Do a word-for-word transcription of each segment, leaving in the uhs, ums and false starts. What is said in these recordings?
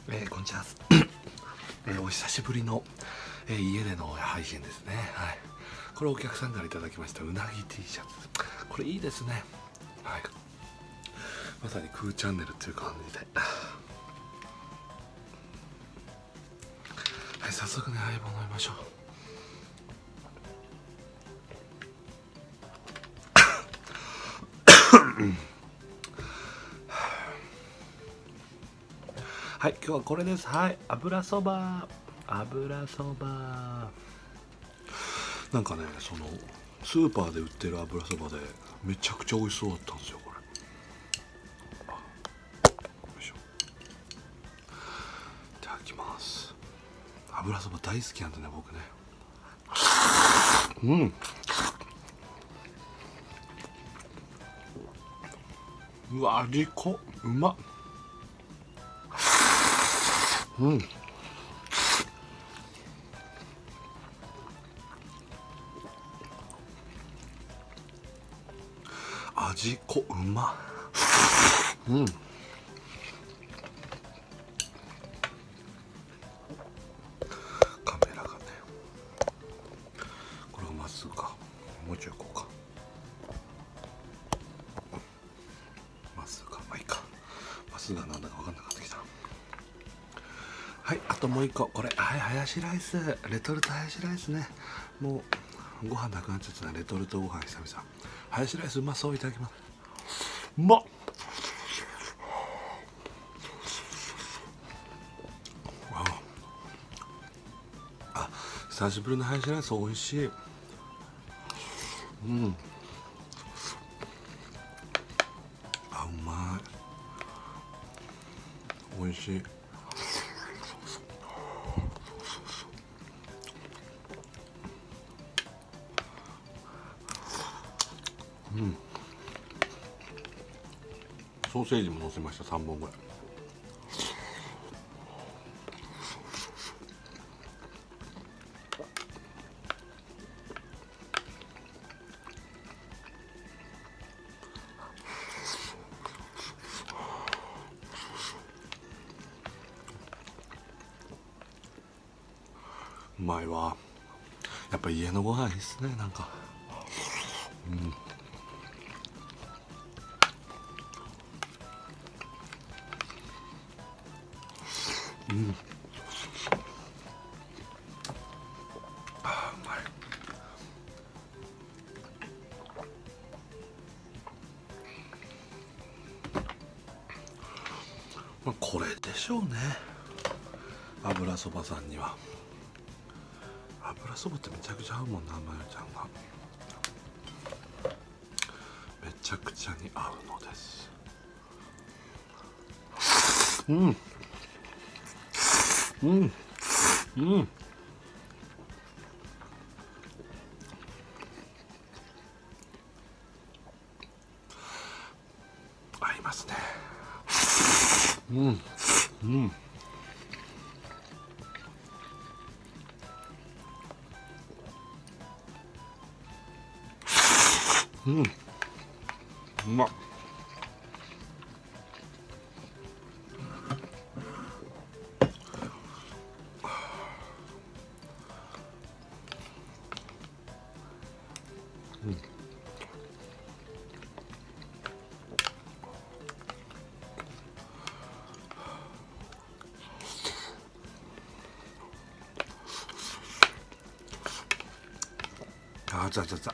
えー、こんにちは、えー、お久しぶりの、えー、家での配信ですね。はい、これお客さんからいただきましたうなぎ T シャツ、これいいですね。はい、まさにクーチャンネルという感じで、はい、早速ね、相棒飲みましょう。はい、今日はこれです。はい、油そば、油そば。なんかね、そのスーパーで売ってる油そばでめちゃくちゃ美味しそうだったんですよ、これ。よいしょ。いただきます。油そば大好きなんでね、僕ね。うん。うわ、味濃、うまっ。うん。味濃、うまっ。うん。カメラがね、これがまっすぐか、もうちょいこうか、まっすぐか、まあいいか、まっすぐがなんだか分かんなかったきた。はい、あともう一個、これ、はい、ハヤシライス、レトルトハヤシライスね。もうご飯なくなっちゃったね、レトルトご飯久々。ハヤシライスうまそう。いただきます。うまっ。あ、久しぶりのハヤシライス美味しい。うん。あ、うまい。美味しい。うん。ソーセージも乗せました、さんぼんぐらい。うまいわ。やっぱ家のご飯いいっすね、なんか。うん。うん。あ、うまい。まあ、これでしょうね、油そばさんには。油そばってめちゃくちゃ合うもんな、まゆちゃんが。めちゃくちゃに合うのです。うんうんうん。合いますね。うんうんうん。うまっ。うん。あ、ざざざ。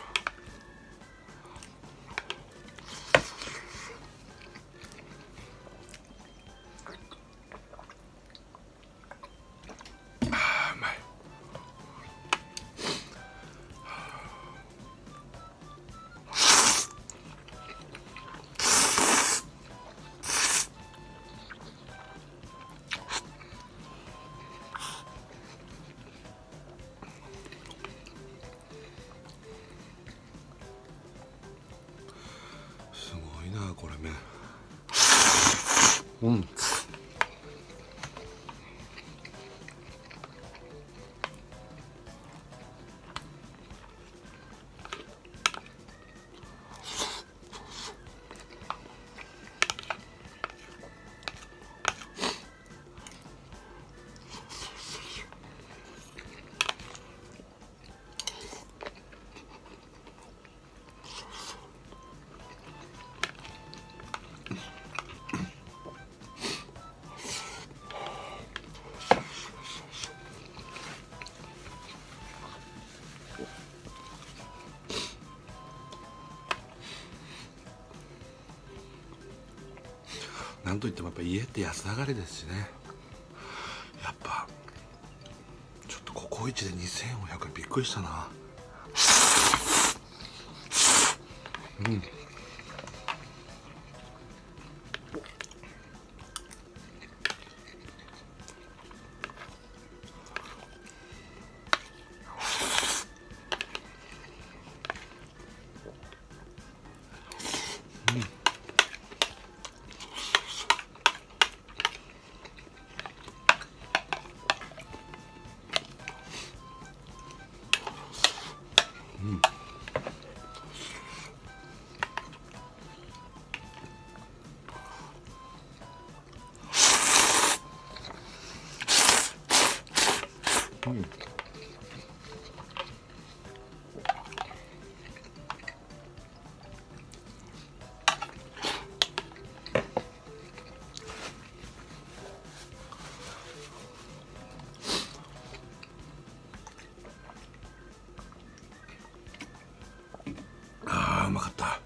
あ、うまい。すごいな、これね。うん。 なんといってもやっぱ家って安上がりですしね。やっぱちょっとココイチでにせんよんひゃくえんびっくりしたな。うん。うん。あーうまかった。